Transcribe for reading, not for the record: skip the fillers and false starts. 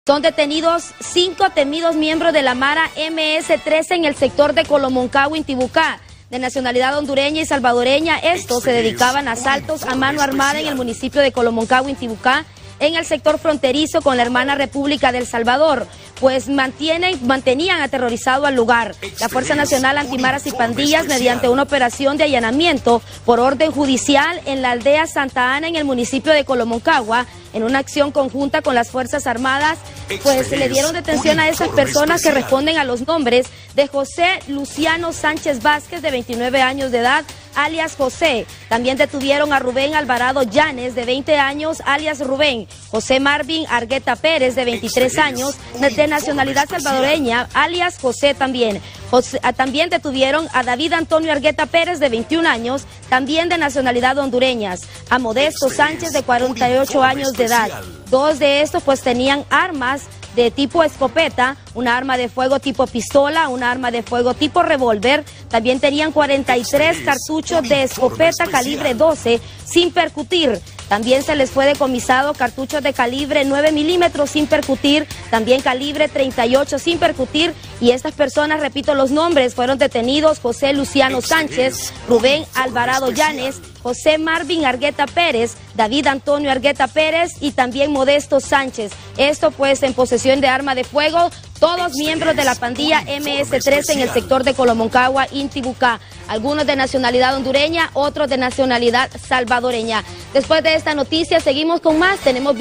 Son detenidos 5 temidos miembros de la Mara MS-13 en el sector de Colomoncagua, Intibucá, de nacionalidad hondureña y salvadoreña. Estos se dedicaban a asaltos a mano armada en el municipio de Colomoncagua, Intibucá, en el sector fronterizo con la hermana República del Salvador, pues mantenían aterrorizado al lugar. La Fuerza Nacional Antimaras y Pandillas, mediante una operación de allanamiento por orden judicial en la aldea Santa Ana, en el municipio de Colomoncagua, en una acción conjunta con las Fuerzas Armadas, pues se le dieron detención a esas personas que responden a los nombres de José Luciano Sánchez Vázquez, de 29 años de edad, alias José. También detuvieron a Rubén Alvarado Llanes, de 20 años, alias Rubén. José Marvin Argueta Pérez, de 23 años, de nacionalidad salvadoreña, alias José también. También detuvieron a David Antonio Argueta Pérez, de 21 años, también de nacionalidad hondureñas. A Modesto Sánchez, de 48 años de edad. Dos de estos pues tenían armas de tipo escopeta, una arma de fuego tipo pistola, una arma de fuego tipo revólver. También tenían 43 cartuchos de escopeta calibre 12 sin percutir. También se les fue decomisado cartuchos de calibre 9 milímetros sin percutir, también calibre 38 sin percutir. Y estas personas, repito los nombres, fueron detenidos: José Luciano Sánchez, Rubén Alvarado Llanes, José Marvin Argueta Pérez, David Antonio Argueta Pérez y también Modesto Sánchez. Esto pues en posesión de arma de fuego, todos miembros de la pandilla MS-13 en el sector de Colomoncagua, Intibucá. Algunos de nacionalidad hondureña, otros de nacionalidad salvadoreña. Después de esta noticia seguimos con más. Tenemos